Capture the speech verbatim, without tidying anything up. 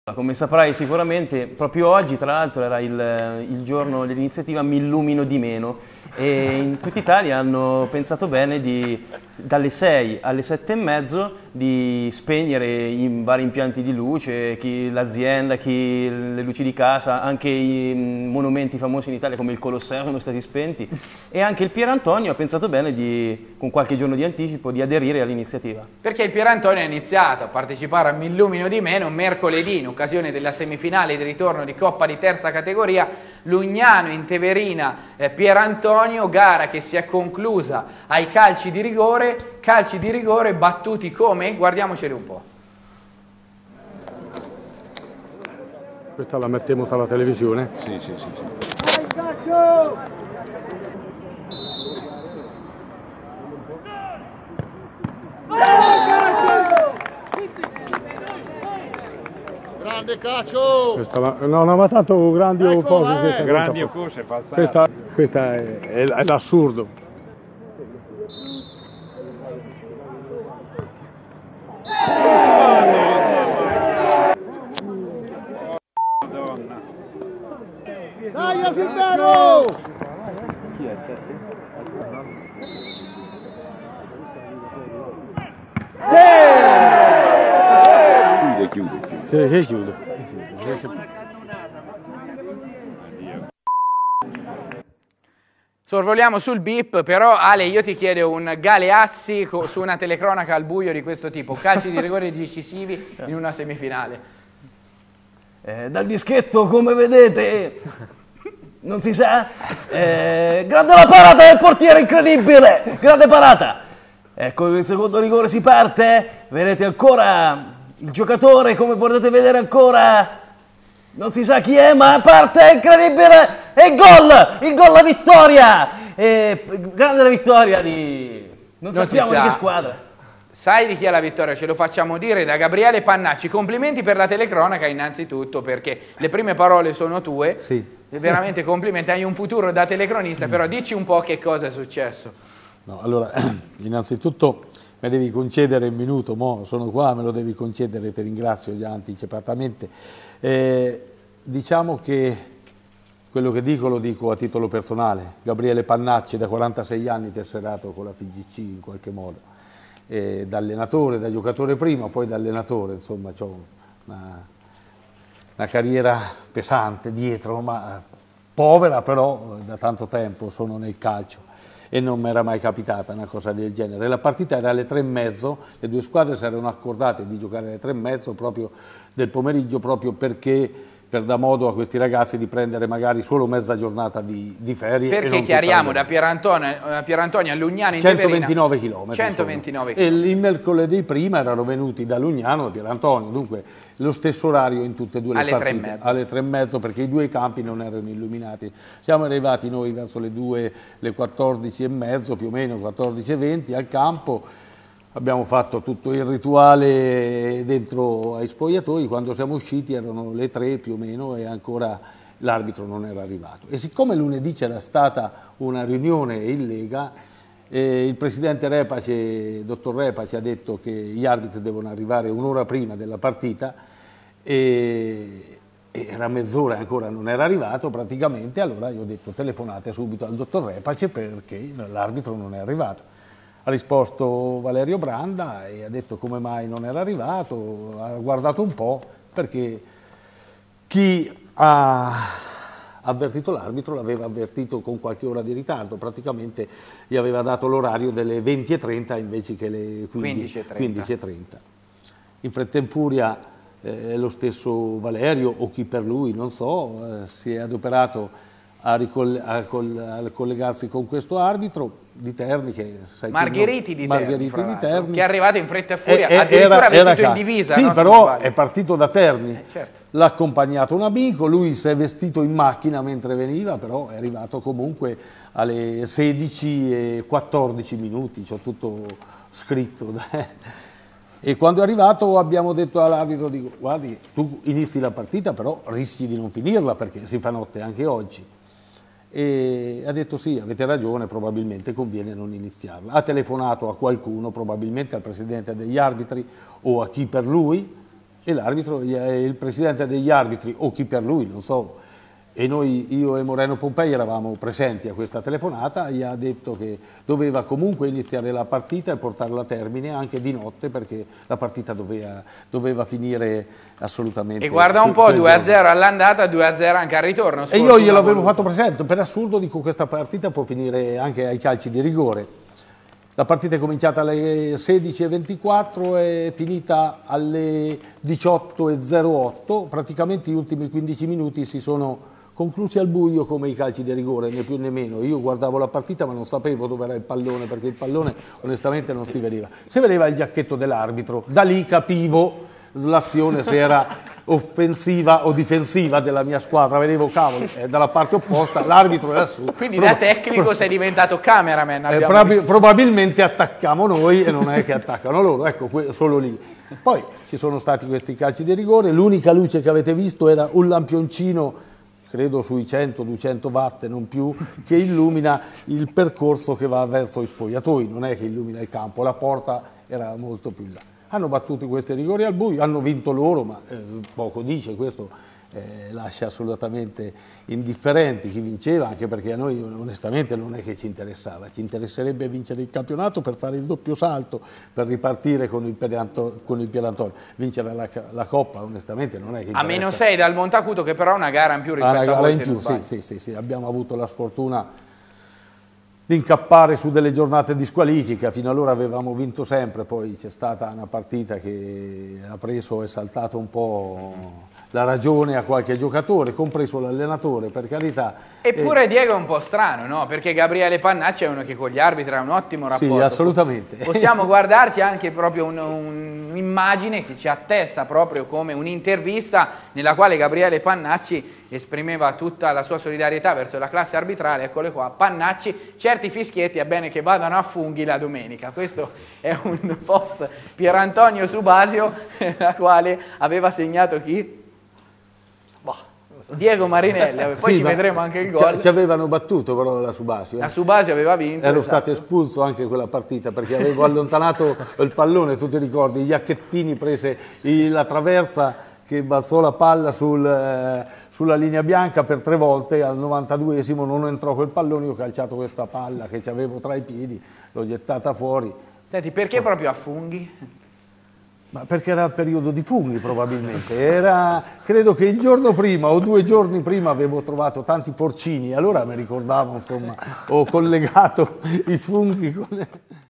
Come saprai sicuramente, proprio oggi tra l'altro era il, il giorno dell'iniziativa Mi illumino di meno e in tutta Italia hanno pensato bene di dalle sei alle sette e mezzo di spegnere i vari impianti di luce, chi l'azienda, chi le luci di casa, anche i monumenti famosi in Italia come il Colosseo sono stati spenti e anche il Pierantonio ha pensato bene di, con qualche giorno di anticipo, di aderire all'iniziativa. Perché il Pierantonio ha iniziato a partecipare a Mi illumino di meno mercoledì in occasione della semifinale di ritorno di Coppa di terza categoria Lugnano in Teverina eh, Pierantonio, gara che si è conclusa ai calci di rigore, calci di rigore battuti come? Guardiamoceli un po'. Questa la mettiamo dalla televisione? Sì, sì, sì, sì. Vai, calcio! Grande calcio! Questa, no, no, ma tanto grandi o Ecco, cose. eh. Questa, Grandi questa, o cose, falsate. Questa, questa è, è, è l'assurdo. Madonna. Dai, Silvero! Chi è? Sette? Chiude, chiude, chiude. Sì, che chiude. Sorvoliamo sul bip, però Ale io ti chiedo un Galeazzi su una telecronaca al buio di questo tipo, calci di rigore decisivi in una semifinale. Eh, dal dischetto, come vedete, non si sa, eh, grande la parata del portiere, incredibile, grande parata. Ecco, il secondo rigore si parte, vedete ancora il giocatore, come potete vedere ancora, non si sa chi è, ma parte, incredibile, e il gol, il gol, la vittoria, e, grande la vittoria di, non, Non sappiamo si sa. di che squadra. Sai di chi è la vittoria? Ce lo facciamo dire da Gabriele Pannacci. Complimenti per la telecronaca innanzitutto, perché le prime parole sono tue. Sì. Veramente complimenti, hai un futuro da telecronista, però dici un po' che cosa è successo. No, allora, innanzitutto mi devi concedere un minuto, mo sono qua, me lo devi concedere, ti ringrazio già anticipatamente. Eh, diciamo che quello che dico lo dico a titolo personale. Gabriele Pannacci da quarantasei anni tesserato con la P G C in qualche modo. Eh, da allenatore, da giocatore prima, poi da allenatore, insomma, ho una, una carriera pesante dietro, ma povera però da tanto tempo sono nel calcio e non mi era mai capitata una cosa del genere. La partita era alle tre e mezzo, le due squadre si erano accordate di giocare alle tre e mezzo proprio del pomeriggio, proprio perché per dar modo a questi ragazzi di prendere magari solo mezza giornata di, di ferie. Perché chiariamo, da Pierantonio, a Pierantonio a Lugnano in Teverina centoventinove chilometri. centoventinove E chilometri. il mercoledì prima erano venuti da Lugnano a Pierantonio, dunque lo stesso orario in tutte e due le Alle tre e partite. mezzo. Alle tre e mezzo, perché i due campi non erano illuminati. Siamo arrivati noi verso le due, le quattordici e mezzo, più o meno quattordici e venti al campo. Abbiamo fatto tutto il rituale dentro ai spogliatoi, quando siamo usciti erano le tre più o meno e ancora l'arbitro non era arrivato. E siccome lunedì c'era stata una riunione in Lega, eh, il presidente Repace, dottor Repace, ha detto che gli arbitri devono arrivare un'ora prima della partita e, e era mezz'ora e ancora non era arrivato praticamente, allora io ho detto telefonate subito al dottor Repace perché l'arbitro non è arrivato. Ha risposto Valerio Branda e ha detto come mai non era arrivato, ha guardato un po' perché chi ha avvertito l'arbitro l'aveva avvertito con qualche ora di ritardo, praticamente gli aveva dato l'orario delle venti e trenta invece che le quindici e trenta. In fretta e in furia eh, lo stesso Valerio o chi per lui, non so, eh, si è adoperato a, a, a collegarsi con questo arbitro di Terni, che sai Margheriti, di, Margheriti Terni, di Terni, che è arrivato in fretta e furia, e, addirittura era, vestito era in divisa. Sì, no, però è partito da Terni, eh, certo. L'ha accompagnato un amico, lui si è vestito in macchina mentre veniva, però è arrivato comunque alle sedici e quattordici minuti, c'ho tutto scritto. E quando è arrivato abbiamo detto all'arbitro, dico, guardi, tu inizi la partita, però rischi di non finirla perché si fa notte anche oggi. E ha detto sì, avete ragione, probabilmente conviene non iniziarla. Ha telefonato a qualcuno, probabilmente al presidente degli arbitri o a chi per lui, e l'arbitro, il presidente degli arbitri o chi per lui, non so, e noi, io e Moreno Pompei eravamo presenti a questa telefonata, gli ha detto che doveva comunque iniziare la partita e portarla a termine anche di notte perché la partita doveva, doveva finire assolutamente. E guarda un po', due a zero all'andata, due a zero anche al ritorno. E io gliel'avevo fatto presente, per assurdo dico questa partita può finire anche ai calci di rigore. La partita è cominciata alle sedici e ventiquattro e è finita alle diciotto e zero otto, praticamente gli ultimi quindici minuti si sono conclusi al buio come i calci di rigore, né più né meno. Io guardavo la partita ma non sapevo dove era il pallone, perché il pallone onestamente non si vedeva. Si vedeva il giacchetto dell'arbitro, da lì capivo l'azione se era offensiva o difensiva della mia squadra, vedevo cavolo, eh, dalla parte opposta, l'arbitro era su. Quindi da tecnico sei diventato cameraman. Eh, prob probabilmente attaccamo noi e non è che attaccano loro, ecco, solo lì. Poi ci sono stati questi calci di rigore, l'unica luce che avete visto era un lampioncino, credo sui cento duecento watt, non più, che illumina il percorso che va verso i spogliatoi, non è che illumina il campo, la porta era molto più in là. Hanno battuto questi rigori al buio, hanno vinto loro, ma eh, poco dice, questo eh, lascia assolutamente indifferenti chi vinceva, anche perché a noi onestamente non è che ci interessava, ci interesserebbe vincere il campionato per fare il doppio salto, per ripartire con il Pierantonio, vincere la, la Coppa onestamente non è che interessa. A meno sei dal Montacuto, che però è una gara in più rispetto una a gara voi, in se più, non sì, sbaglio. sì, sì, sì, abbiamo avuto la sfortuna di incappare su delle giornate di squalifica, fino allora avevamo vinto sempre, poi c'è stata una partita che ha preso e saltato un po' la ragione a qualche giocatore, compreso l'allenatore, per carità. Eppure e... Diego è un po' strano, no? Perché Gabriele Pannacci è uno che con gli arbitri ha un ottimo rapporto. Sì, assolutamente. Possiamo guardarci anche proprio un'immagine un, che ci attesta proprio come un'intervista nella quale Gabriele Pannacci esprimeva tutta la sua solidarietà verso la classe arbitrale. Eccole qua, Pannacci, certi fischietti è bene che vadano a funghi la domenica. Questo è un post Pierantonio Subasio, nella quale aveva segnato chi? Diego Marinelli, poi sì, ci vedremo anche il gol. Ci avevano battuto però la Subasio. Eh. La Subasio aveva vinto. Ero esatto. stato espulso anche in quella partita perché avevo allontanato il pallone, tu ti ricordi, gli Iacchettini prese la traversa che balzò la palla sul, eh, sulla linea bianca per tre volte, al novantaduesimo non entrò quel pallone, io ho calciato questa palla che avevo tra i piedi, l'ho gettata fuori. Senti, perché oh. proprio a funghi? Ma perché era il periodo di funghi probabilmente, era, credo che il giorno prima o due giorni prima avevo trovato tanti porcini, allora mi ricordavo, insomma, ho collegato i funghi con...